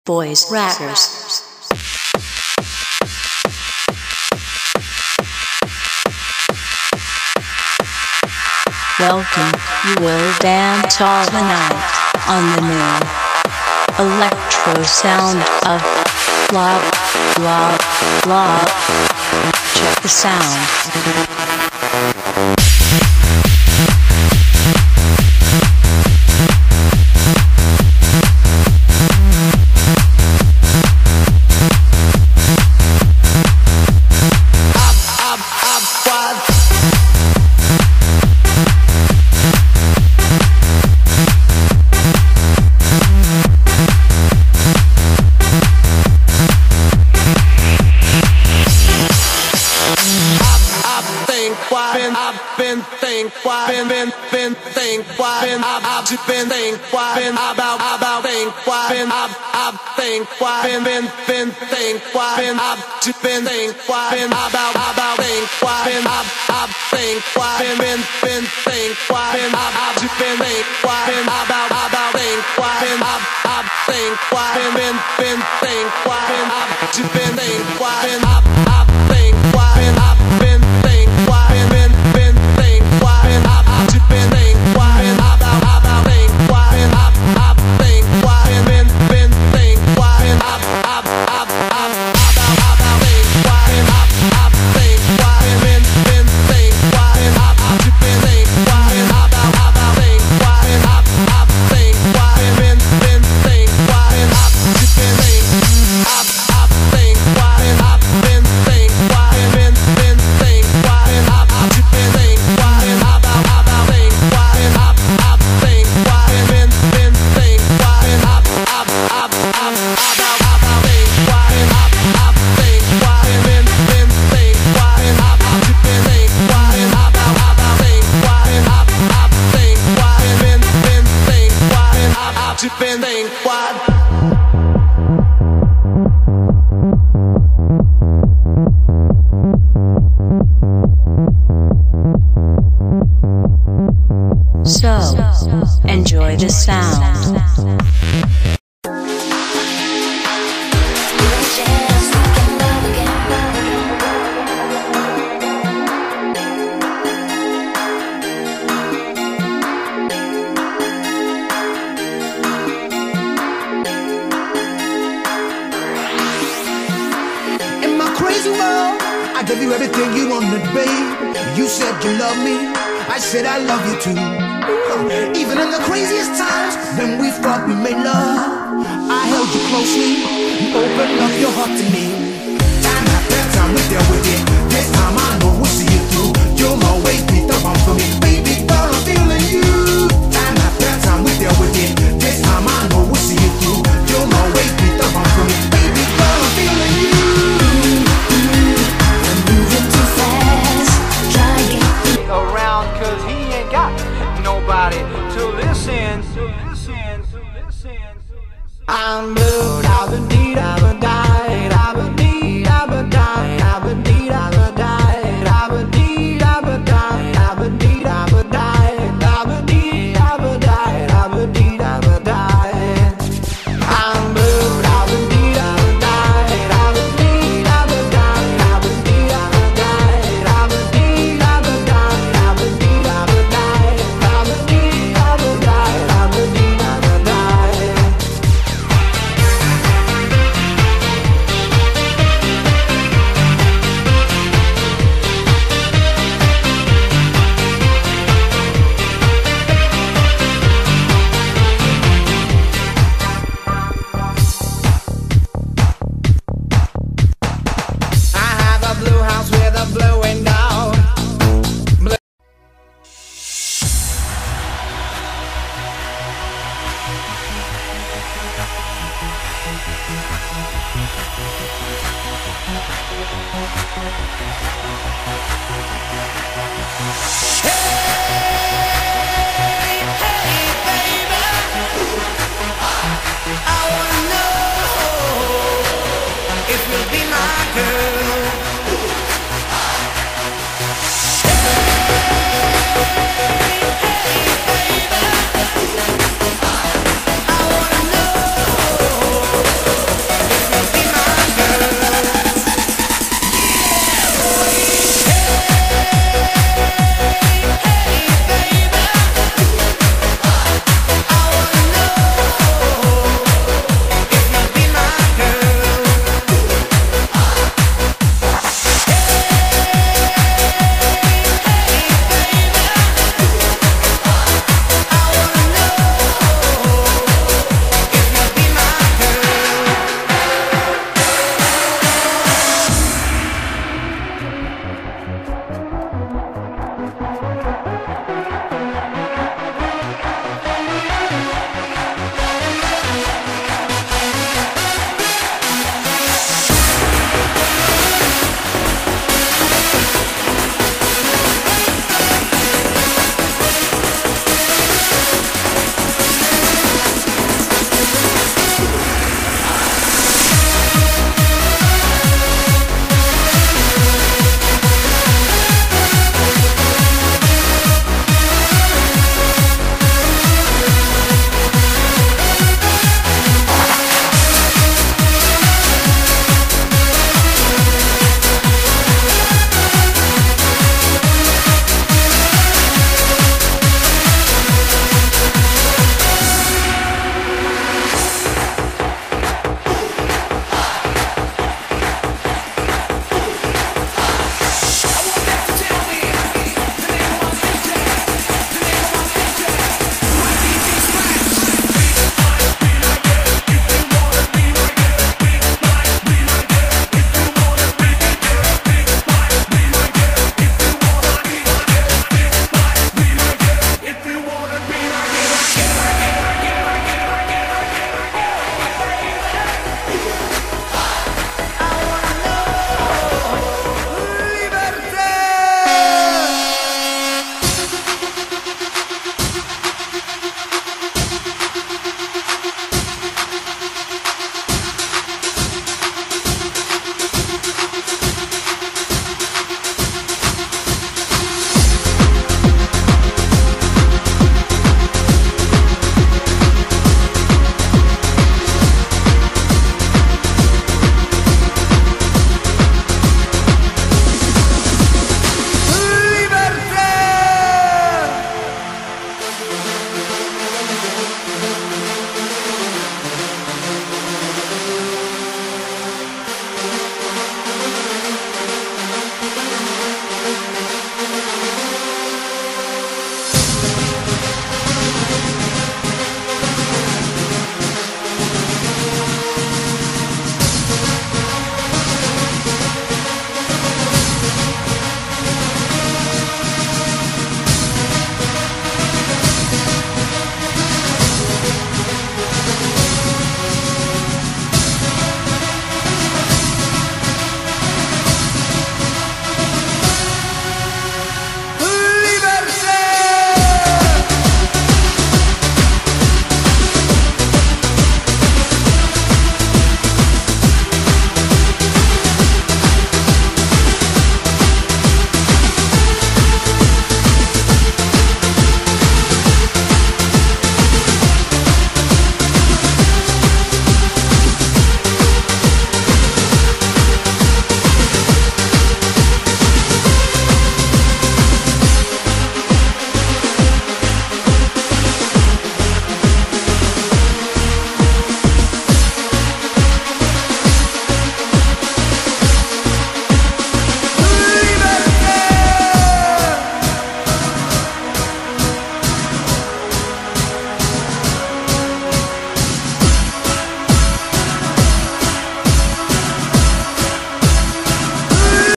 Boys Rackers. Welcome, you will dance all the night on the new electro sound of blah blah blah. Check the sound. So, enjoy the sound. In my crazy world, I gave you everything you wanted, babe. You said you love me, I said I love you too. Even in the craziest times, when we thought we made love, I held you closely, you opened up your heart to me. Time after time we're there with it. This time I know we'll see it through. You'll always be the one for me, baby girl, I'm feeling you. Time after time we're there with it. This time I know we'll see it through. You'll always be the one for me, baby girl, I'm feeling you. I'm moving too fast, trying around, cause he ain't got nobody to listen. I'm blue, I've been deed, I've been died, I've been deed, I've been died, I've been deed, I've been died, I've been deed, I've been died, I've been deed, I've been died, I've been deed, I've been died, I've been deed, I've been died. I'm blue, I've been deed, I've been died, I've been deed, I've been died, I've been deed, I've been died, I've been deed, I've been died, I've been deed, I've been died, I've been deed, I've been died, I've been deed, I've been died. I have a blue house with a blue window. Hey, hey, baby.